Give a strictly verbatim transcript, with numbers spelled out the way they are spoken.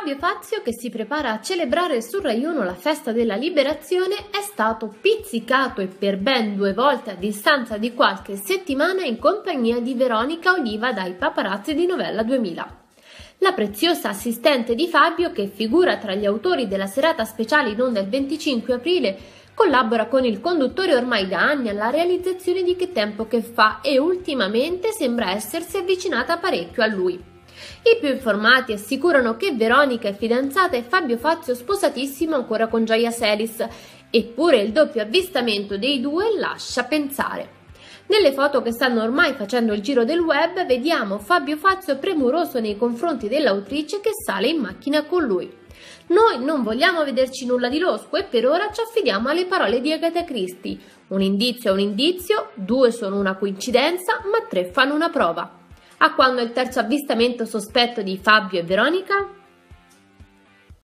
Fabio Fazio, che si prepara a celebrare su Rai uno la festa della liberazione, è stato pizzicato e per ben due volte a distanza di qualche settimana in compagnia di Veronica Oliva dai paparazzi di Novella duemila. La preziosa assistente di Fabio, che figura tra gli autori della serata speciale in onda il venticinque aprile, collabora con il conduttore ormai da anni alla realizzazione di Che tempo che fa e ultimamente sembra essersi avvicinata parecchio a lui. I più informati assicurano che Veronica è fidanzata e Fabio Fazio sposatissimo ancora con Gioia Selis, eppure il doppio avvistamento dei due lascia pensare. Nelle foto che stanno ormai facendo il giro del web vediamo Fabio Fazio premuroso nei confronti dell'autrice che sale in macchina con lui. Noi non vogliamo vederci nulla di losco e per ora ci affidiamo alle parole di Agatha Christie. Un indizio è un indizio, due sono una coincidenza, ma tre fanno una prova. A quando il terzo avvistamento sospetto di Fabio e Veronica?